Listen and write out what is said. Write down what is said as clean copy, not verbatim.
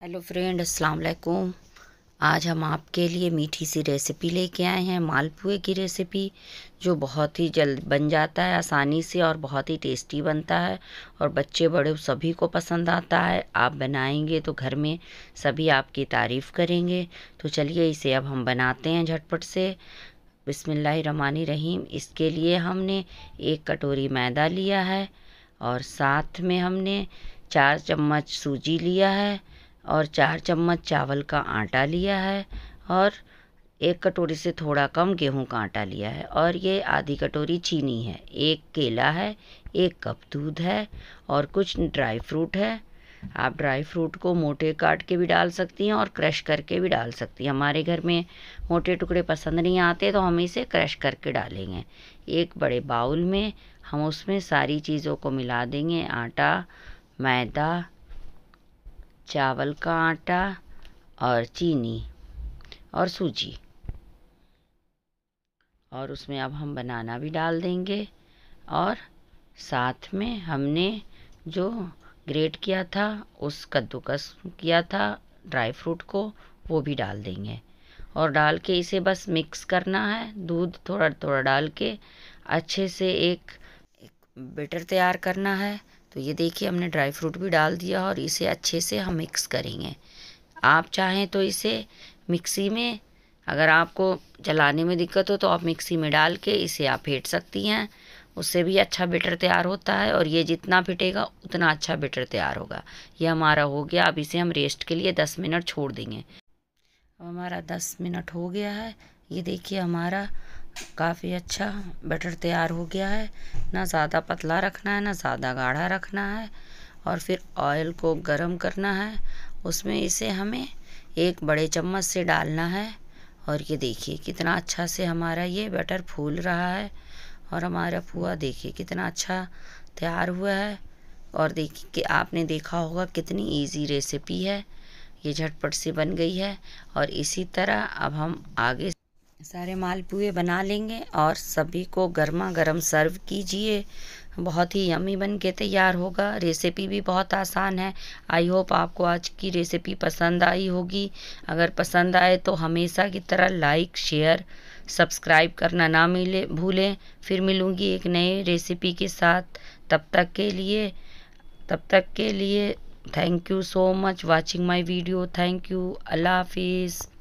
Hello friend, अस्सलाम वालेकुम। आज हम आपके लिए मीठी सी रेसिपी लेके आए हैं, मालपुए की रेसिपी, जो बहुत ही जल्द बन जाता है आसानी से और बहुत ही टेस्टी बनता है और बच्चे बड़े सभी को पसंद आता है। आप बनाएंगे तो घर में सभी आपकी तारीफ़ करेंगे। तो चलिए इसे अब हम बनाते हैं झटपट से। बिस्मिल्लाहिर्रहमानिर्रहीम। इसके लिए हमने 1 कटोरी मैदा लिया है और साथ में हमने 4 चम्मच सूजी लिया है और 4 चम्मच चावल का आटा लिया है और 1 कटोरी से थोड़ा कम गेहूं का आटा लिया है और ये आधी कटोरी चीनी है। 1 केला है, 1 कप दूध है और कुछ ड्राई फ्रूट है। आप ड्राई फ्रूट को मोटे काट के भी डाल सकती हैं और क्रश करके भी डाल सकती हैं। हमारे घर में मोटे टुकड़े पसंद नहीं आते तो हम इसे क्रश करके डालेंगे। एक बड़े बाउल में हम उसमें सारी चीज़ों को मिला देंगे, आटा, मैदा, चावल का आटा और चीनी और सूजी, और उसमें अब हम बनाना भी डाल देंगे और साथ में हमने जो ग्रेट किया था, उस कद्दूकस किया था ड्राई फ्रूट को, वो भी डाल देंगे और डाल के इसे बस मिक्स करना है। दूध थोड़ा थोड़ा डाल के अच्छे से एक बैटर तैयार करना है। तो ये देखिए हमने ड्राई फ्रूट भी डाल दिया और इसे अच्छे से हम मिक्स करेंगे। आप चाहें तो इसे मिक्सी में, अगर आपको चलाने में दिक्कत हो तो आप मिक्सी में डाल के इसे आप फेंट सकती हैं, उससे भी अच्छा बैटर तैयार होता है और ये जितना फेंटेगा उतना अच्छा बैटर तैयार होगा। ये हमारा हो गया। अब इसे हम रेस्ट के लिए 10 मिनट छोड़ देंगे। अब हमारा 10 मिनट हो गया है। ये देखिए हमारा काफ़ी अच्छा बैटर तैयार हो गया है। ना ज़्यादा पतला रखना है ना ज़्यादा गाढ़ा रखना है। और फिर ऑयल को गरम करना है, उसमें इसे हमें 1 बड़े चम्मच से डालना है। और ये देखिए कितना अच्छा से हमारा ये बैटर फूल रहा है और हमारा पुआ देखिए कितना अच्छा तैयार हुआ है। और देखिए कि आपने देखा होगा कितनी इजी रेसिपी है, ये झटपट से बन गई है। और इसी तरह अब हम आगे सारे मालपुए बना लेंगे और सभी को गर्मा गर्म सर्व कीजिए। बहुत ही यम्मी बन के तैयार होगा। रेसिपी भी बहुत आसान है। आई होप आपको आज की रेसिपी पसंद आई होगी। अगर पसंद आए तो हमेशा की तरह लाइक, शेयर, सब्सक्राइब करना ना भूलें। फिर मिलूँगी एक नए रेसिपी के साथ। तब तक के लिए thank you so much watching my video. Thank you. Allah हाफिज़।